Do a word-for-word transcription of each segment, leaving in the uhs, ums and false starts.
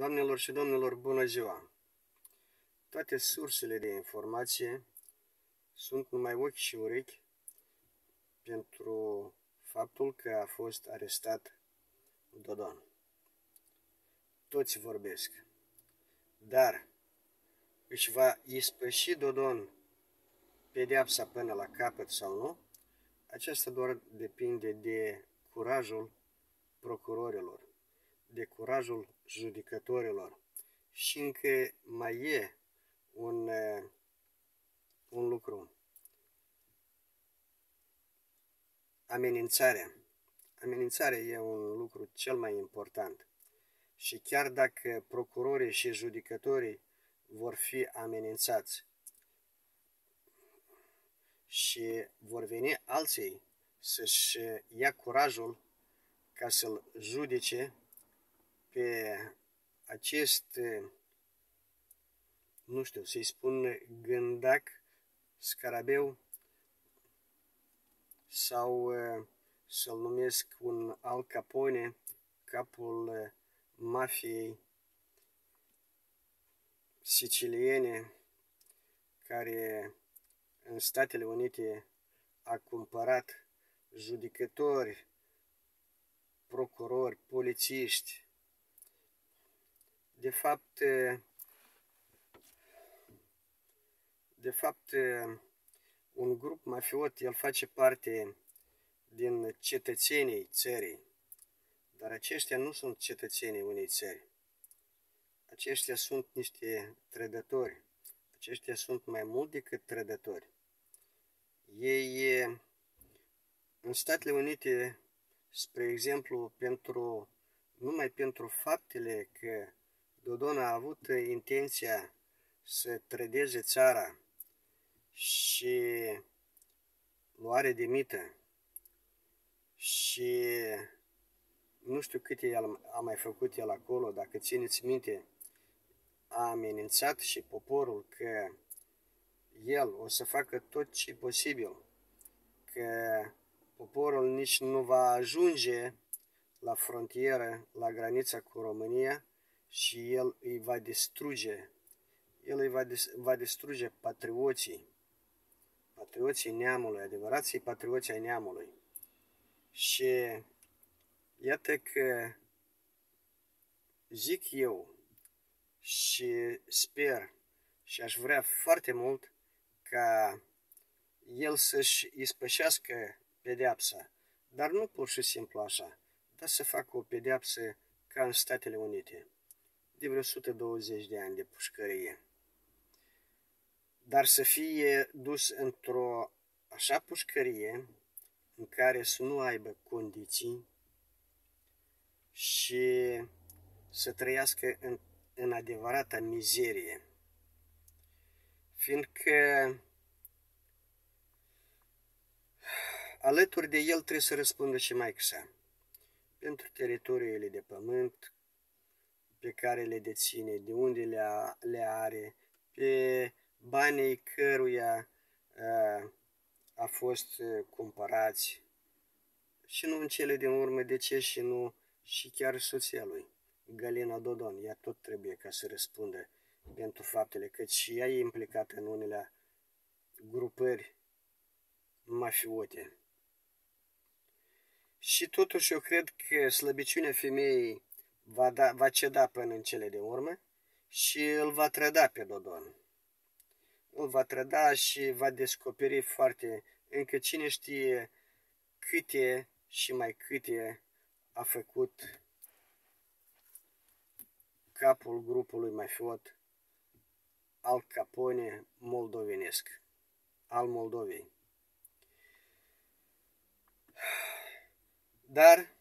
Doamnelor și domnilor, bună ziua! Toate sursele de informație sunt numai ochi și urechi pentru faptul că a fost arestat Dodon. Toți vorbesc, dar își va ispăși Dodon pedeapsa până la capăt sau nu? Aceasta doar depinde de curajul procurorilor, de curajul judecătorilor. Și încă mai e un, un lucru. Amenințarea. Amenințarea e un lucru cel mai important. Și chiar dacă procurorii și judecătorii vor fi amenințați și vor veni alții să-și ia curajul ca să-l judece pe acest, nu știu, să-i spun gândac, scarabeu, sau să-l numesc un Al Capone, capul mafiei siciliene, care în Statele Unite a cumpărat judecători, procurori, polițiști. De fapt, de fapt, un grup mafiot, el face parte din cetățenii țării, dar aceștia nu sunt cetățenii unei țări. Aceștia sunt niște trădători. Aceștia sunt mai mult decât trădători. Ei, în Statele Unite, spre exemplu, pentru, numai pentru faptele că Dodon a avut intenția să trădeze țara și luare de mită și nu știu câte el a mai făcut el acolo, dacă țineți minte, a amenințat și poporul că el o să facă tot ce posibil, că poporul nici nu va ajunge la frontieră, la granița cu România și el îi va distruge, el îi va, va distruge patrioții, patrioții neamului, adevărații patrioții ai neamului. Și iată că zic eu și sper și aș vrea foarte mult ca el să-și ispășească pedeapsa, dar nu pur și simplu așa, dar să facă o pedeapsă ca în Statele Unite, de vreo o sută douăzeci de ani de pușcărie. Dar să fie dus într-o așa pușcărie în care să nu aibă condiții și să trăiască în, în adevărata mizerie. Fiindcă alături de el trebuie să răspundă și maică-sa pentru teritoriile de pământ pe care le deține, de unde le, a, le are, pe banii căruia a, a fost cumpărați și nu în cele din urmă, de ce și nu și chiar soția lui, Galina Dodon. Ea tot trebuie ca să răspundă pentru faptele, că și ea e implicată în unele grupări mafiote. Și totuși eu cred că slăbiciunea femeii va, da, va ceda până în cele de urmă și îl va trăda pe Dodon. Îl va trăda și va descoperi foarte, încă cine știe câte și mai câte a făcut capul grupului mafiot Al Capone moldovenesc, al Moldovei. Dar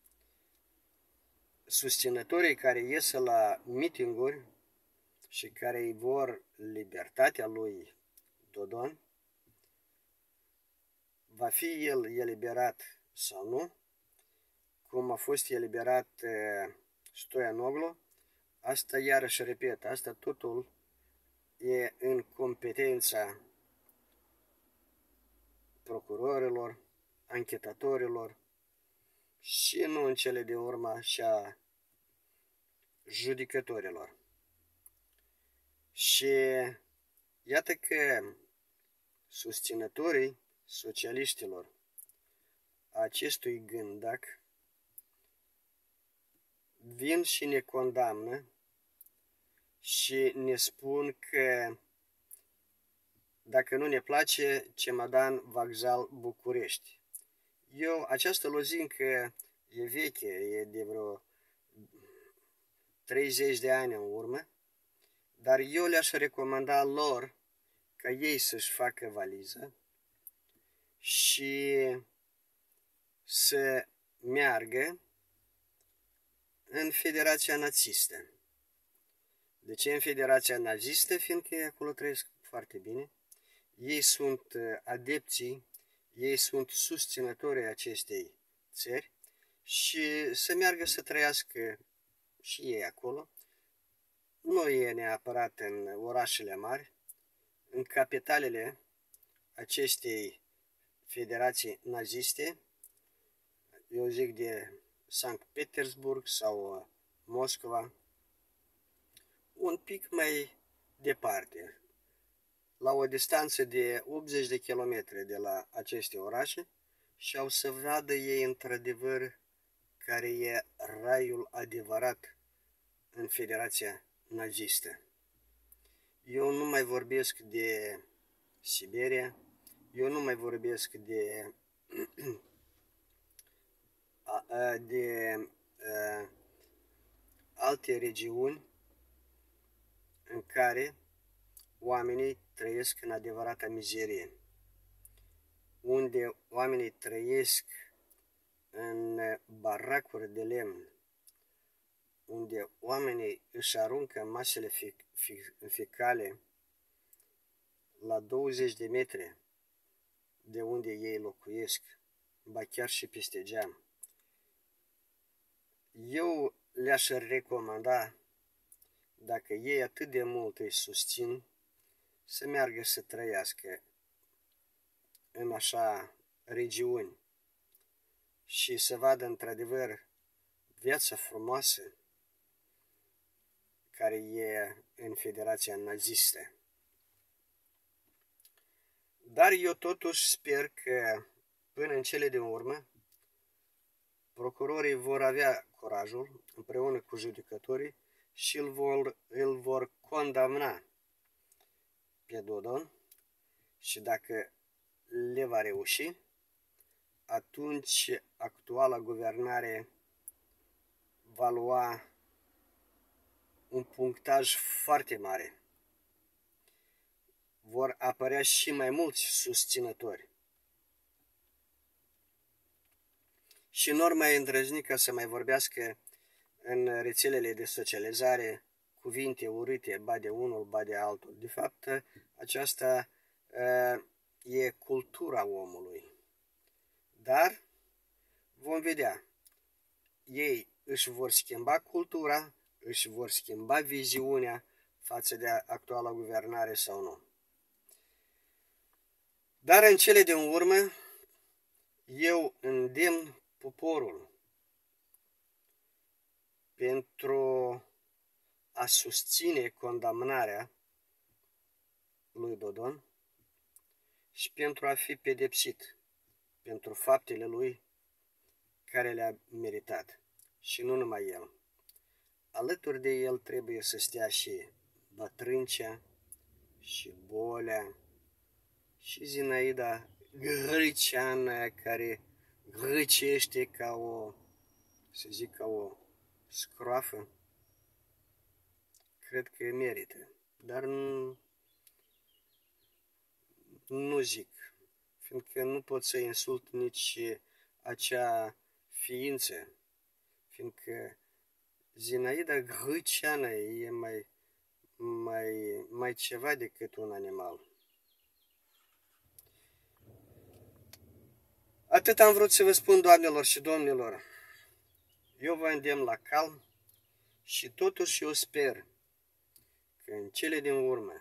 susținătorii care ies la mitinguri și care îi vor libertatea lui Dodon, va fi el eliberat sau nu, cum a fost eliberat Stoianoglu, asta iarăși repet, asta totul e în competența procurorilor, anchetatorilor și nu în cele de urmă și a judecătorilor. Și iată că susținătorii socialiștilor acestui gândac vin și ne condamnă și ne spun că dacă nu ne place, Cemadan Vagzal București. Eu, această lozincă e veche, e de vreo treizeci de ani în urmă, dar eu le-aș recomanda lor ca ei să-și facă valiză și să meargă în Federația Nazistă. De ce în Federația Nazistă? Fiindcă acolo trăiesc foarte bine. Ei sunt adepții, ei sunt susținătorii acestei țări și să meargă să trăiască și ei acolo. Nu e neapărat în orașele mari, în capitalele acestei federații naziste, eu zic de Sankt Petersburg sau Moscova, un pic mai departe, la o distanță de optzeci de kilometri de la aceste orașe, și au să vadă ei într-adevăr care e raiul adevărat în Federația Nazistă. Eu nu mai vorbesc de Siberia, eu nu mai vorbesc de, de uh, alte regiuni în care oamenii trăiesc în adevărata mizerie, unde oamenii trăiesc în baracuri de lemn, unde oamenii își aruncă masele fecale la douăzeci de metri de unde ei locuiesc, ba chiar și peste geam. Eu le-aș recomanda, dacă ei atât de mult îi susțin, să meargă să trăiască în așa regiuni și să vadă într-adevăr viața frumoasă care e în Federația Nazistă. Dar eu totuși sper că până în cele din urmă procurorii vor avea curajul împreună cu judecătorii și îl vor, îl vor condamna pe Dodon și dacă le va reuși, atunci actuala guvernare va lua un punctaj foarte mare. Vor apărea și mai mulți susținători. Și nu or mai îndrăzni ca să mai vorbească în rețelele de socializare cuvinte urâte, ba de unul, ba de altul. De fapt, aceasta uh, e cultura omului. Dar vom vedea. Ei își vor schimba cultura, își vor schimba viziunea față de actuala guvernare sau nu. Dar în cele din urmă, eu îndemn poporul pentru a susține condamnarea lui Dodon și pentru a fi pedepsit pentru faptele lui care le-a meritat. Și nu numai el. Alături de el trebuie să stea și Bătrâncea, și Bolea, și Zinaida Grăceană, care grăcește ca o, să zic, ca o scroafă. Cred că merită, dar nu, nu zic, fiindcă nu pot să insult nici acea ființă, fiindcă Zinaida Grăceană e mai, mai, mai ceva decât un animal. Atât am vrut să vă spun, doamnelor și domnilor. Eu vă îndemn la calm și totuși eu sper că în cele din urmă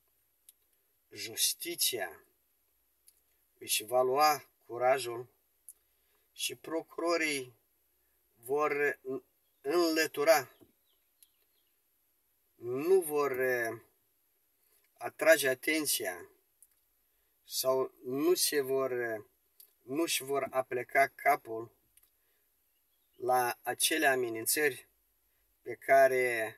justiția își va lua curajul și procurorii vor înlătura nu vor atrage atenția sau nu se vor, nu-și vor apleca capul la acele amenințări pe care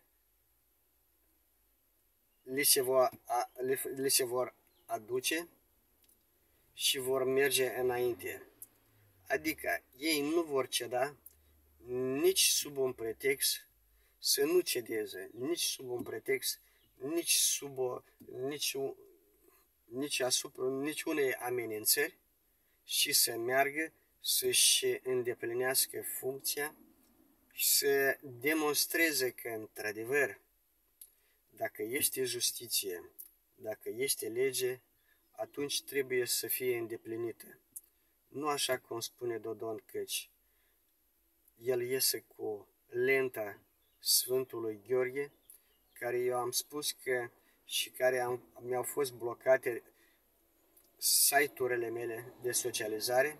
li se vor, li, li se vor aduce și vor merge înainte. Adică ei nu vor ceda nici sub un pretext să nu cedeze, nici sub un pretext, nici sub o, nici, nici asupra nici unei amenințări și să meargă să-și îndeplinească funcția și să demonstreze că, într-adevăr, dacă este justiție, dacă este lege, atunci trebuie să fie îndeplinită. Nu așa cum spune Dodon, căci el iese cu lenta Sfântului Gheorghe, care eu am spus că și care am, mi-au fost blocate site-urile mele de socializare,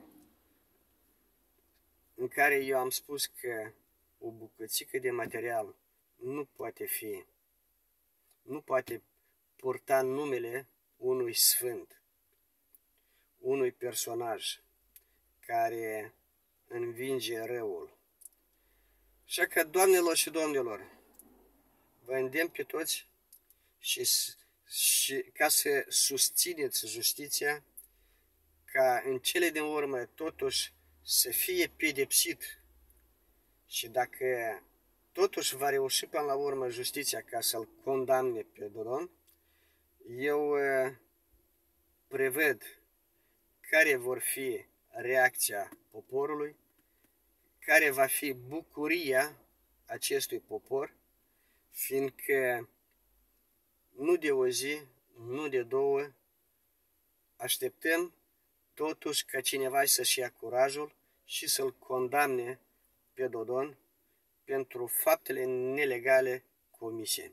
în care eu am spus că o bucățică de material nu poate fi, nu poate purta numele unui sfânt, unui personaj care învinge răul. Așa că, doamnelor și domnilor, vă îndemn pe toți și, și ca să susțineți justiția, ca în cele din urmă totuși să fie pedepsit și dacă totuși va reuși până la urmă justiția ca să-l condamne pe Dodon, eu prevăd care vor fi reacția poporului, care va fi bucuria acestui popor, fiindcă nu de o zi, nu de două, așteptăm totuși ca cineva să-și ia curajul și să-l condamne pe Dodon pentru faptele nelegale comise.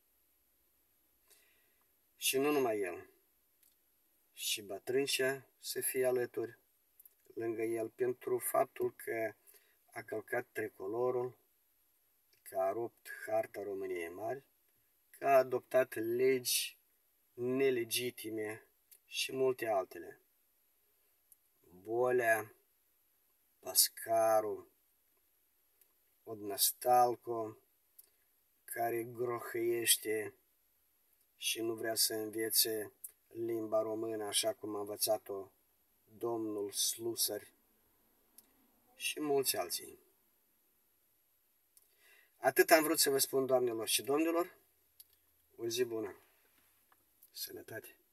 Și nu numai el, și Bătrâncea să fie alături lângă el pentru faptul că a călcat tricolorul, că a rupt harta României Mari, că a adoptat legi nelegitime și multe altele. Bolea, Pascaru, Odnăstalco, care grohăiește și nu vrea să învețe limba română așa cum a învățat-o domnul Slusări și mulți alții. Atât am vrut să vă spun, doamnelor și domnilor, o zi bună, sănătate!